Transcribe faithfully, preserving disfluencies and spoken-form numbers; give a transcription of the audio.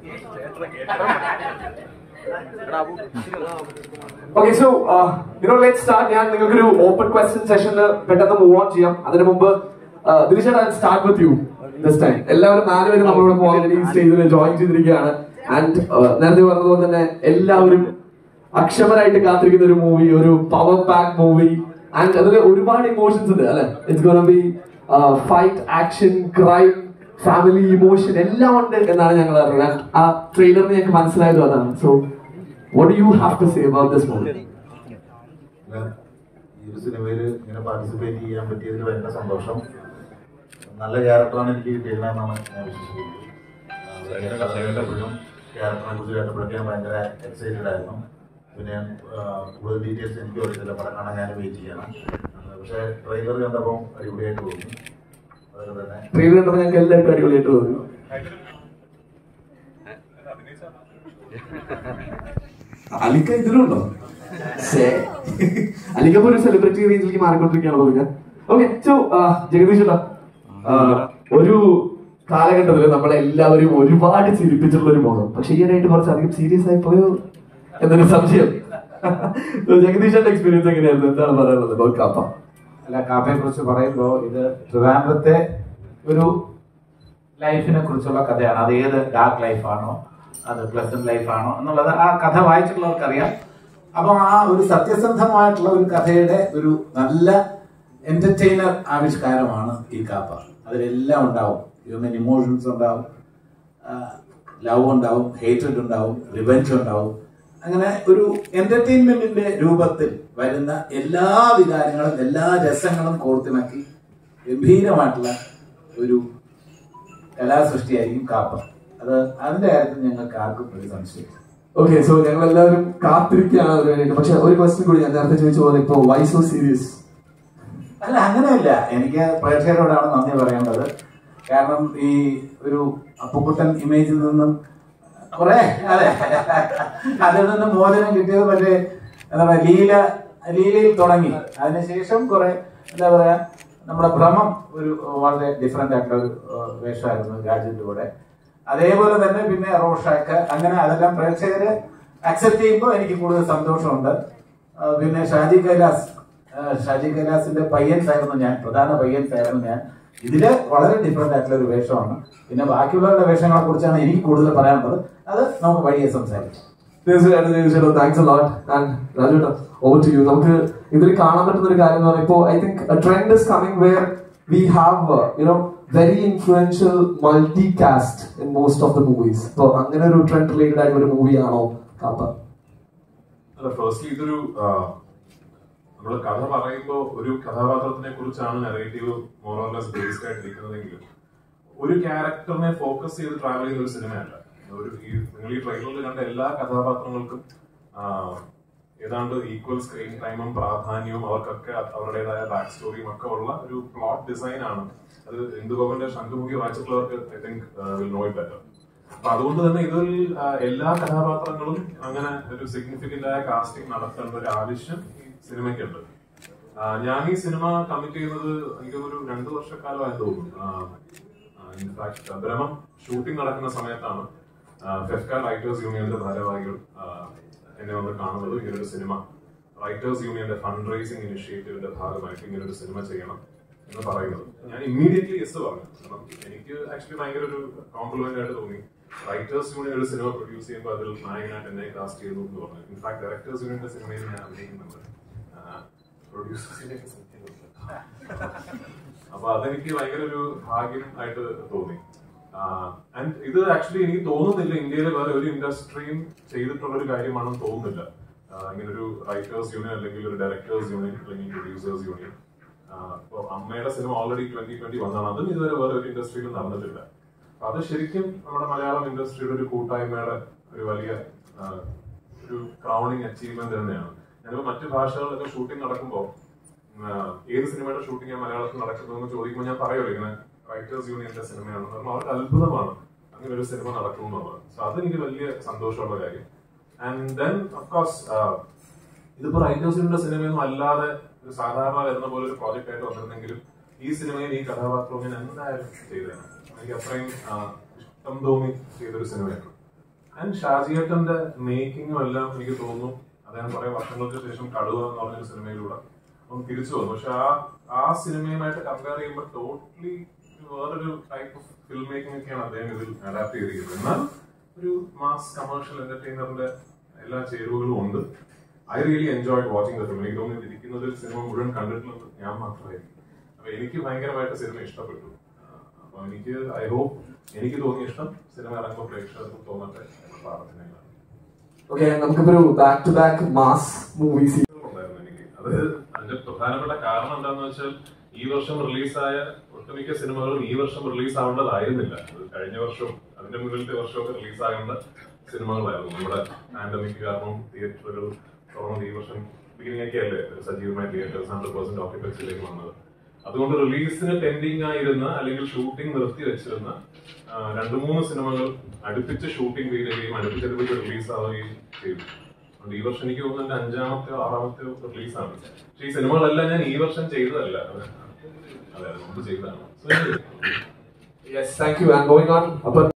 Okay, so uh, you know, let's start. ഞാൻ നിങ്ങൾക്ക് ഒരു open question session പെട്ടെന്ന് move on ചെയ്യാം. അതിനു മുമ്പ് Dileesh, I'll start with you this time. എല്ലാവരും നാലുപേരും നമ്മളോട് ഓൾറെഡി സ്റ്റേജിൽ ജോയിൻ ചെയ്തിരിക്കുകയാണ്. ആൻഡ് നേരത്തെ പറഞ്ഞതുപോലെ തന്നെ എല്ലാവരും അക്ഷമരായിട്ട് കാത്തിരിക്കുന്ന ഒരു മൂവി, ഒരു പവർ പാക്ക് മൂവി. ആൻഡ് അതിൽ ഒരുപാട് ഇമോഷൻസ് ഉണ്ട് അല്ലെ. It's gonna be fight, action, crime, family, emotion എല്ലാം ഉണ്ട് എന്നാണ് ഞങ്ങൾ അറിയുന്നത്. ആ ട്രെയിലറിന് ഞങ്ങൾക്ക് മനസ്സിലായതും അതാണ്. So what do you have to say about this movie? ഈ ഒരു സിനിമയിൽ ഇങ്ങനെ പാർട്ടിസിപ്പേറ്റ് ചെയ്യാൻ പറ്റിയതിൽ ഭയങ്കര സന്തോഷം. നല്ല ക്യാരക്ടറാണ് എനിക്ക് കിട്ടിയതെന്നാണ് ഞാൻ വിശ്വസിക്കുന്നത്. കേട്ടപ്പോഴും ക്യാരക്ടറിനെ കുറിച്ച് കേട്ടപ്പോഴൊക്കെ ഞാൻ ഭയങ്കര എക്സൈറ്റഡ് ആയിരുന്നു. പിന്നെ ഞാൻ കൂടുതൽ ഡീറ്റെയിൽസ് എനിക്കും അറിയത്തില്ല, പടം കാണാൻ ഞാൻ വെയിറ്റ് ചെയ്യണം. പക്ഷേ ട്രെയിലർ കണ്ടപ്പോൾ അടിപൊളിയായിട്ട് തോന്നി. അതുപോലെ തന്നെ ട്രെയിലർ കണ്ടപ്പോൾ ഞങ്ങൾക്ക് എല്ലാവർക്കും അടിപൊളിയായിട്ട് തോന്നി. അലിക്ക ഇതിലുണ്ടോ? അലിക്ക ഒരു സെലിബ്രിറ്റി റേഞ്ചിലേക്ക് മാറിക്കൊണ്ടിരിക്കുകയാണ് തോന്നുക. ഓക്കെ, സോ ജഗദീഷ് ഏട്ടാ, ഒരു കാലഘട്ടത്തിൽ നമ്മളെല്ലാവരും ഒരുപാട് ചിരിപ്പിച്ചിട്ടുള്ള ഒരു മുഖം, പക്ഷെ ഈയിടെയായിട്ട് കുറച്ചധികം സീരിയസ് ആയി പോയോ എന്നൊരു സംശയം. ജഗദീഷിന്റെ എക്സ്പീരിയൻസ് എങ്ങനെയായിരുന്നു? എന്താണ് പറയാനുള്ളത് കാപ്പ? അല്ല, കാപ്പയെ കുറിച്ച് പറയുമ്പോൾ ഇത് ട്രിവാൻഡ്രത്തെ ഒരു ലൈഫിനെ കുറിച്ചുള്ള കഥയാണ്. അത് ഏത് ഡാർക്ക് ലൈഫാണോ അത് പ്ലസന്റ് ലൈഫാണോ എന്നുള്ളത് ആ കഥ വായിച്ചിട്ടുള്ളവർക്കറിയാം. അപ്പം ആ ഒരു സത്യസന്ധമായിട്ടുള്ള ഒരു കഥയുടെ ഒരു നല്ല എന്റർടൈനർ ആവിഷ്കാരമാണ് ഈ കാപ്പ. അതിലെല്ലാം ഉണ്ടാവും. ഹ്യൂമൻ ഇമോഷൻസ് ഉണ്ടാവും, ലവ് ഉണ്ടാവും, ഹേറ്റഡ് ഉണ്ടാവും, റിവെഞ്ച് ഉണ്ടാവും. അങ്ങനെ ഒരു എന്റർടൈൻമെന്റിന്റെ രൂപത്തിൽ വരുന്ന എല്ലാ വികാരങ്ങളും എല്ലാ രസങ്ങളും കോർത്തിണക്കി ഗംഭീരമായിട്ടുള്ള ഒരു കലാസൃഷ്ടിയായിരിക്കും കാപ്പ. അത് അതിന്റെ കാര്യത്തിൽ ഞങ്ങൾക്ക് ആർക്കും ഒരു സംശയം. ഓക്കെ, സോ ഞങ്ങൾ എല്ലാവരും കാത്തിരിക്കുകയാണ് അതിന് വേണ്ടിയിട്ട്. പക്ഷെ ഒരു ക്വസ്റ്റ്യൻ കൂടി ഞാൻ നേരത്തെ ചോദിച്ച പോലെ, ഇപ്പോ വൈ സോ സീരിയസ്? അല്ല, അങ്ങനെയല്ല. എനിക്ക് പ്രേക്ഷകരോടാണ് നന്ദി പറയേണ്ടത്. കാരണം ഈ ഒരു അപ്പുക്കുട്ടൻ ഇമേജിൽ നിന്നും കുറെ അതെ അതിൽ നിന്നും മോചനം കിട്ടിയത് മറ്റേ എന്താ പറയാ ലീല ലീലയിൽ തുടങ്ങി. അതിനുശേഷം കുറെ എന്താ പറയാ നമ്മുടെ ഭ്രമം ഒരു വളരെ ഡിഫറെന്റ് ആയിട്ടുള്ള ഒരു വേഷമായിരുന്നു രാജ്യത്തിന്റെ കൂടെ. അതേപോലെ തന്നെ പിന്നെ റോഷാക്ക്, അങ്ങനെ അതെല്ലാം പ്രേക്ഷകര് അക്സെപ്റ്റ് ചെയ്യുമ്പോൾ എനിക്ക് കൂടുതൽ സന്തോഷമുണ്ട്. പിന്നെ ഷാജി കൈലാസ് ഷാജി കൈലാസിന്റെ പയ്യൻസ് ആയിരുന്നു ഞാൻ, പ്രധാന പയ്യൻസ് ആയിരുന്നു ഞാൻ. ഇതില് വളരെ ഡിഫറെന്റ് ആയിട്ടുള്ള ഒരു വേഷമാണ്. പിന്നെ ബാക്കിയുള്ളവരുടെ വേഷങ്ങളെ കുറിച്ചാണ് എനിക്ക് കൂടുതൽ പറയാനുള്ളത്. അത് നമുക്ക് വഴിയെ സംസാരിക്കാം. നമുക്ക് ഇതിൽ കാണാൻ പറ്റുന്ന ഒരു കാര്യം എന്ന് പറഞ്ഞാൽ, ഇപ്പോ I think trend is coming where we have you know very influential multi cast in most of the movies. അപ്പൊ അങ്ങനെ ഒരു ട്രെൻഡ് റിലേറ്റഡ് ആയിട്ടുള്ള ഒരു മൂവിയാണോ കാപ്പ? അല്ല, ഫസ്റ്റ്ലി ഇതൊരു നമ്മൾ കഥ പറയുമ്പോൾ ഒരു കഥാപാത്രത്തിനെ കുറിച്ചാണ് നെറേറ്റീവ് മോറോർലെസ് ബേസ്ഡ് ആയിട്ടിരിക്കുന്നതെങ്കിലും ഒരു ക്യാരക്ടറിനെ ഫോക്കസ് ചെയ്ത് ട്രാവൽ ചെയ്യുന്ന ഒരു സിനിമയല്ല. ഒരു നിങ്ങൾ ഈ ട്രെയിലറിൽ കണ്ട എല്ലാ കഥാപാത്രങ്ങൾക്കും ഏതാണ്ട് ഈക്വൽ സ്ക്രീൻ ടൈമും പ്രാധാന്യവും അവർക്കൊക്കെ അവരുടേതായ ബാക്ക് സ്റ്റോറിയും ഒക്കെ ഉള്ള ഒരു പ്ലോട്ട് ഡിസൈൻ ആണ്. അത് ഇന്ദുഗോപന്റെ ശംഖുമുഖി വായിച്ചിട്ടുള്ളവർക്ക് I think will know it better. അപ്പൊ അതുകൊണ്ട് തന്നെ ഇതിൽ എല്ലാ കഥാപാത്രങ്ങളും അങ്ങനെ ഒരു സിഗ്നിഫിക്കന്റ് ആയ കാസ്റ്റിംഗ് നടത്തേണ്ട ഒരു ആവശ്യം ഈ സിനിമയ്ക്കുണ്ട്. ഞാൻ ഈ സിനിമ കമ്മിറ്റ് ചെയ്യുന്നത് എനിക്കൊരു രണ്ടു വർഷക്കാലമായി തോന്നുന്നു. ഇൻഫാക്ട് ഭ്രമം ഷൂട്ടിംഗ് നടക്കുന്ന സമയത്താണ് ഫെഫ്ക റൈറ്റേഴ്സ് യൂണിയന്റെ ഭാരവാഹികൾ എന്നെ വന്ന് കാണുന്നത്. ഇങ്ങനൊരു സിനിമ റൈറ്റേഴ്സ് യൂണിയന്റെ ഫണ്ട് റൈസിംഗ് ഇനിഷ്യേറ്റീവിന്റെ ഭാഗമായിട്ട് ഇങ്ങനൊരു സിനിമ ചെയ്യണം എന്ന് പറയുന്നത്. ഞാൻ ഇമ്മീഡിയറ്റ്ലി യെസ് പറഞ്ഞു. കാരണം എനിക്ക് ആക്ച്വലി ഭയങ്കര ഒരു കോംപ്ലിമെന്റ് ആയിട്ട് തോന്നി. റൈറ്റേഴ്സ് യൂണിയൻ ഒരു സിനിമ പ്രൊഡ്യൂസ് ചെയ്യുമ്പോൾ അതിൽ നായകനായിട്ട് എന്നെ കാസ്റ്റ് ചെയ്തു എന്ന് പറഞ്ഞു. ഇൻഫാക്ട് ഡയറക്ടേഴ്സ് യൂണിയന്റെ സിനിമയിൽ ഞാൻ അഭിനയിക്കുന്നുണ്ട്, പ്രൊഡ്യൂസേഴ്സിനെ. അപ്പൊ അതെനിക്ക് ഭയങ്കര ഒരു ഭാഗ്യം ആയിട്ട് തോന്നി. ആൻഡ് ഇത് ആക്ച്വലി എനിക്ക് തോന്നുന്നില്ല ഇന്ത്യയിലെ വേറെ ഒരു ഇൻഡസ്ട്രിയും ചെയ്തിട്ടുള്ള ഒരു കാര്യമാണെന്ന് തോന്നുന്നില്ല. ഇങ്ങനെ ഒരു റൈറ്റേഴ്സ് യൂണിയൻ അല്ലെങ്കിൽ ഒരു ഡയറക്ടേഴ്സ് യൂണിയൻ അല്ലെങ്കിൽ പ്രൊഡ്യൂസേഴ്സ് യൂണിയൻ. ഇപ്പൊ അമ്മയുടെ സിനിമ ഓൾറെഡി ട്വന്റി ട്വന്റി വന്നാണ്. അതും ഇതുവരെ വേറെ ഒരു ഇൻഡസ്ട്രിയിലും നടന്നിട്ടില്ല. അത് ശരിക്കും നമ്മുടെ മലയാളം ഇൻഡസ്ട്രിയുടെ ഒരു കൂട്ടായ്മയുടെ ഒരു വലിയ ഒരു ക്രൗണിങ് അച്ചീവ്മെന്റ് തന്നെയാണ്. ഞാനിപ്പോ മറ്റു ഭാഷകളിലൊക്കെ ഷൂട്ടിംഗ് നടക്കുമ്പോൾ ഏത് സിനിമയുടെ ഷൂട്ടിംഗ് മലയാളത്തിൽ നടക്കുന്നതെന്ന് ചോദിക്കുമ്പോൾ ഞാൻ പറയുമല്ലോ ഇങ്ങനെ റൈറ്റേഴ്സ് യൂണിയന്റെ സിനിമയാണെന്ന് പറഞ്ഞാൽ അവർക്ക് അത്ഭുതമാണ് അങ്ങനെ ഒരു സിനിമ നടക്കുമെന്നുള്ളത്. സോ അതെനിക്ക് വലിയ സന്തോഷമുള്ള കാര്യം. ആൻഡ് ദെൻ ഓഫ്കോഴ്സ് ഇതിപ്പോ റൈറ്റേഴ്സ് യൂണിയന്റെ സിനിമയൊന്നും അല്ലാതെ ഒരു സാധാരണ വരുന്ന പോലെ ഒരു പ്രോജക്റ്റ് ആയിട്ട് വന്നിരുന്നെങ്കിലും ഈ സിനിമയിൽ ഈ കഥാപാത്രം ഞാൻ എന്തായാലും ചെയ്തതാണ്. എനിക്ക് അത്രയും ഇഷ്ടം തോന്നി ചെയ്തൊരു സിനിമയാണ്. ആൻഡ് ഷാജിയേട്ടന്റെ മേക്കിങ്ങും എല്ലാം എനിക്ക് തോന്നുന്നു അദ്ദേഹം കുറെ വർഷങ്ങൾക്ക് ശേഷം കടുവ എന്ന് പറഞ്ഞൊരു സിനിമയിലൂടെ ഒന്ന് തിരിച്ചു വന്നു. പക്ഷെ ആ ആ സിനിമയുമായിട്ട് കമ്പയർ ചെയ്യുമ്പോൾ ടോട്ടലി വേറൊരു ടൈപ്പ് ഓഫ് ഫിലിം മേക്കിംഗ് ഒക്കെയാണ് അദ്ദേഹം ഇതിൽ അഡാപ്റ്റ് ചെയ്തിരിക്കുന്നത്. എന്നാൽ ഒരു മാസ് കമേഴ്ഷ്യൽ എന്റർടൈനറിന്റെ എല്ലാ ചേരുവകളും ഉണ്ട്. I really enjoyed watching the film. എനിക്ക് തോന്നുന്നു ഇരിക്കുന്നതിൽ സിനിമ മുഴുവൻ കണ്ടിട്ടുള്ളത് ഞാൻ മാത്രമായിരിക്കും. അപ്പൊ എനിക്ക് ഭയങ്കരമായിട്ട് സിനിമ ഇഷ്ടപ്പെട്ടു. അപ്പൊ എനിക്ക് ഐ ഹോപ്പ് എനിക്ക് തോന്നിയ ഇഷ്ടം സിനിമ ഇറങ്ങുമ്പോൾ പ്രേക്ഷകർക്ക് തോന്നട്ടെ എന്ന പ്രാർത്ഥനയിലാണ്. ഓക്കെ, നമുക്കിപ്പോ back to back mass movies ഉണ്ടായിരുന്നു എനിക്ക്. അത് അതിന്റെ പ്രധാനപ്പെട്ട കാരണം എന്താണെന്ന് വെച്ചാൽ ഈ വർഷം റിലീസായ ഒട്ടുമിക്ക സിനിമകളും ഈ വർഷം റിലീസ് ആവേണ്ടതായിരുന്നില്ല. അത് കഴിഞ്ഞ വർഷവും അതിന്റെ മുന്നിലത്തെ വർഷമൊക്കെ റിലീസ് ആകേണ്ട സിനിമകളായിരുന്നു. നമ്മുടെ പാൻഡമിക് കാരണം തിയേറ്ററുകൾ തുറന്നത് ഈ വർഷം ബിഗിനിങ് ഒക്കെ അല്ലേ സജീവമായ തിയേറ്റേഴ്സ് ഹൺഡ്രഡ് പെർസെന്റ് ഓക്യുപ്പൻസിയിലേക്ക് വന്നത്. അതുകൊണ്ട് റിലീസിന് പെൻഡിങ് ആയിരുന്ന അല്ലെങ്കിൽ ഷൂട്ടിംഗ് നിർത്തി വെച്ചിരുന്ന രണ്ടു മൂന്ന് സിനിമകൾ അടുപ്പിച്ച് ഷൂട്ടിംഗ് തീരുകയും അടുപ്പിച്ചടുപ്പിച്ച് റിലീസ് ആവുകയും ചെയ്തു. അതുകൊണ്ട് ഈ വർഷം എനിക്ക് തോന്നുന്നു എന്റെ അഞ്ചാമത്തെയോ ആറാമത്തെയോ റിലീസാണ്. പക്ഷെ ഈ സിനിമകളെല്ലാം ഞാൻ ഈ വർഷം ചെയ്തതല്ല, അതെ മുമ്പ് ചെയ്തതാണ്. Yes, thank you. And going on,